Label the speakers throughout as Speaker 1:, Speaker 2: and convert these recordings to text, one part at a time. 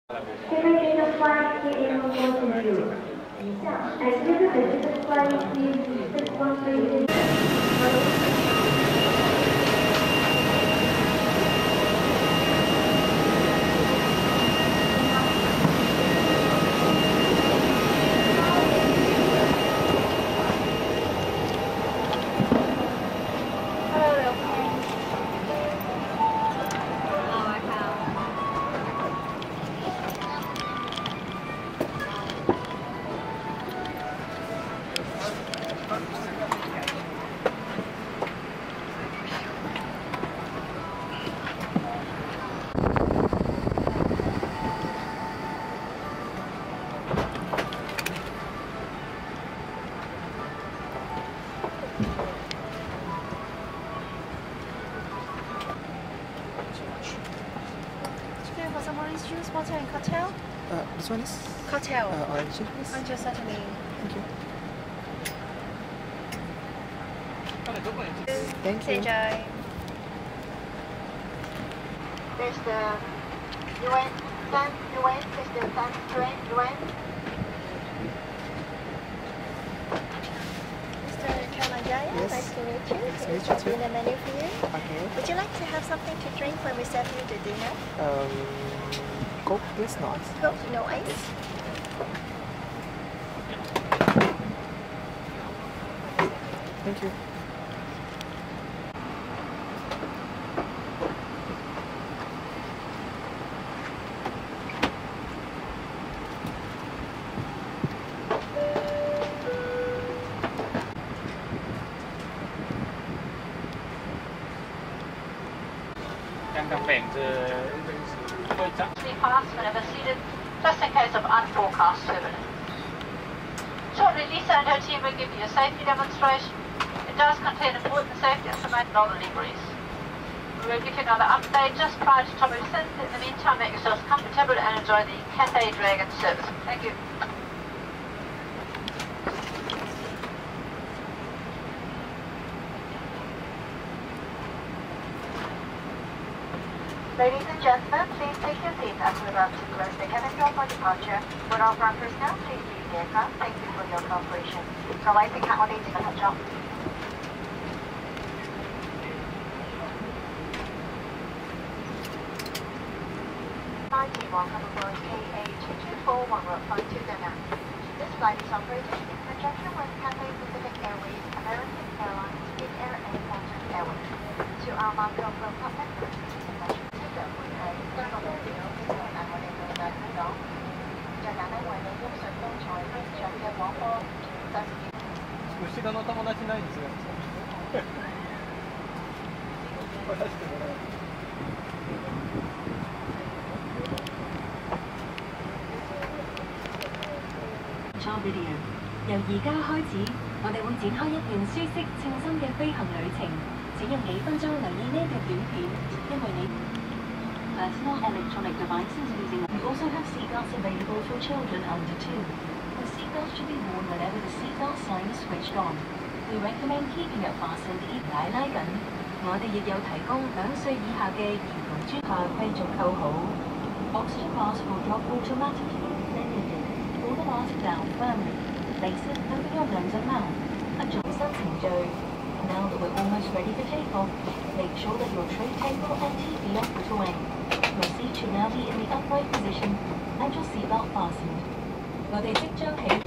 Speaker 1: Communication flight KM120. Exit the digital flight C613.
Speaker 2: For some orange juice, water and cocktail?
Speaker 3: This one is?
Speaker 2: Cocktail.
Speaker 3: Orange juice, please.
Speaker 2: Orange juice, certainly.
Speaker 3: Thank you.
Speaker 2: Thank you. Enjoy.
Speaker 4: There's the Yuan, San Yuan, there's the San Yuan.
Speaker 2: Mr. Kalanjaya,
Speaker 3: Yes.
Speaker 2: nice to meet you.
Speaker 3: Nice to meet you
Speaker 2: There's
Speaker 3: too.
Speaker 2: the menu for you.
Speaker 3: Okay.
Speaker 2: Would you like to have something to drink when we serve you the dinner?
Speaker 3: Coke, please, not.
Speaker 2: Coke, no ice.
Speaker 3: Thank you.
Speaker 4: Be fast whenever seated, just in case of unforecast turbulence. Shortly, Lisa and her team will give you a safety demonstration. It does contain important safety information on the degrees. We will give you another update just prior to top descent. In the meantime, make yourselves comfortable and enjoy the Cathay Dragon service. Thank you. Ladies and gentlemen, please take your seats as we're about to close the cabin door for departure. Would all ground personnel please leave the aircraft? Thank you for your cooperation. Providing accommodating a touch off. Welcome aboard KA2241 Denmark. This flight is operated in conjunction with Cathay Pacific Airways, American Airlines, Big Air, and Qantas Airways. To our market of World members,
Speaker 5: 後ろの友達ないんですよ。来させてもらう。
Speaker 6: Video。由而家開始，我哋會展開一段舒適稱心嘅飛行旅程。請用幾分鐘留意呢段短片，因為你 personal electronic devices using. We also have seatbelts available for children under 2. The seatbelt should be worn whenever the seatbelt sign is switched on. We recommend keeping it fastened if 帶拉緊。我哋亦有提供2歲以下嘅兒童專下繼續扣好。Oxygen mask will drop automatically when needed. Pull the mask down firmly. Place it over your nose and mouth. 一重新程序。Now that we're almost ready to take off, make sure that your tray table and TV are put away. Your seat should now be in the upright position and your seatbelt fastened. 我哋即將起。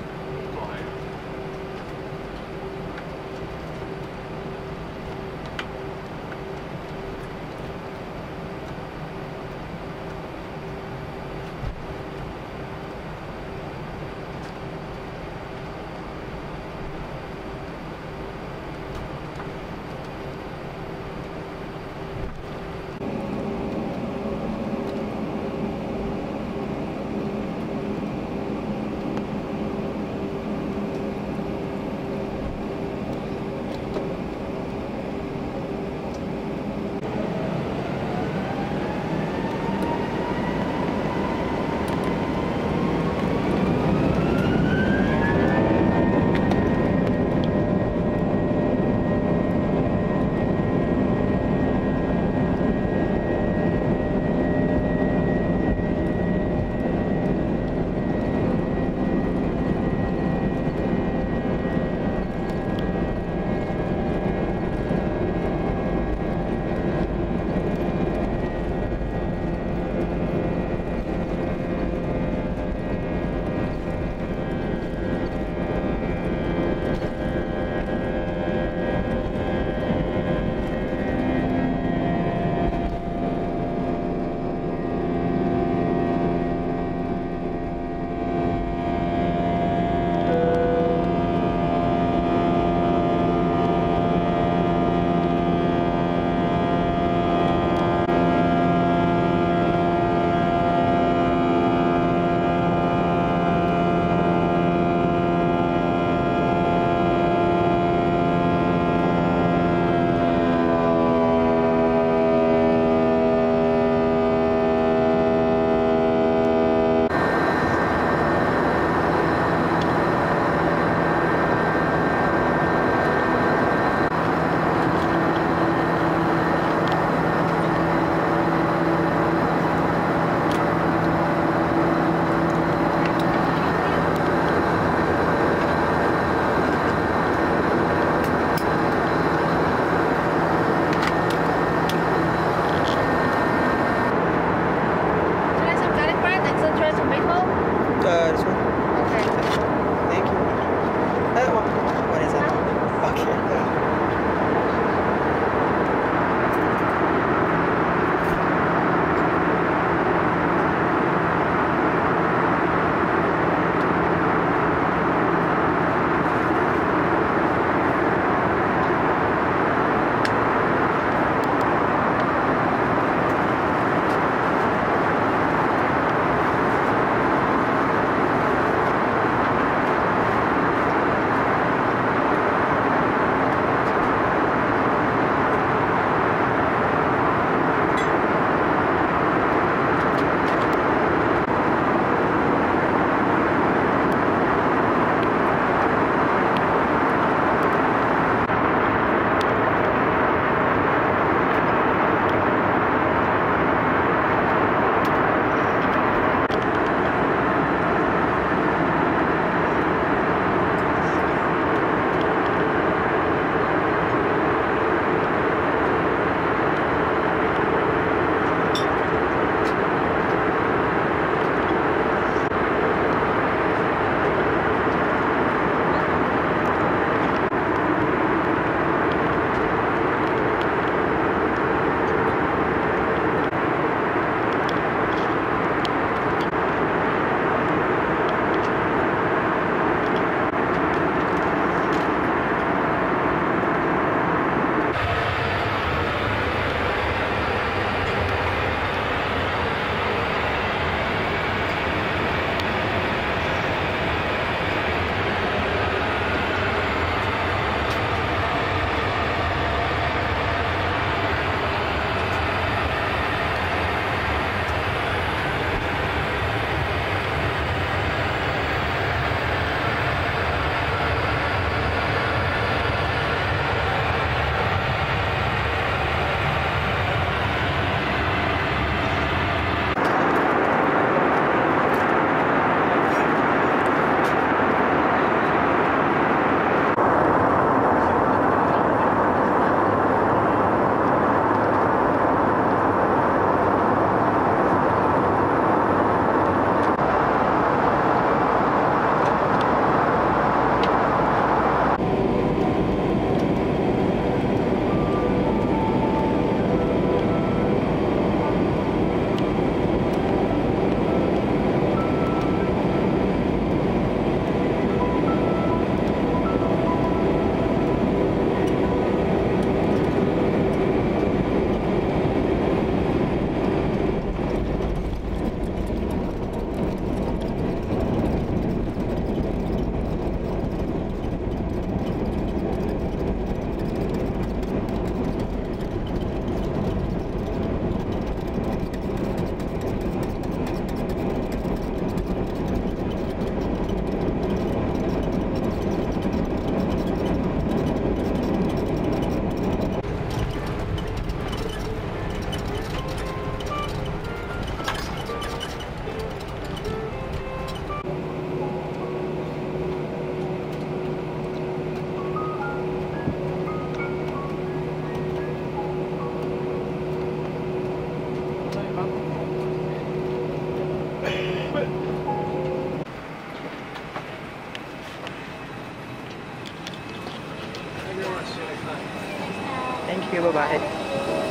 Speaker 3: Thank you. Bye bye.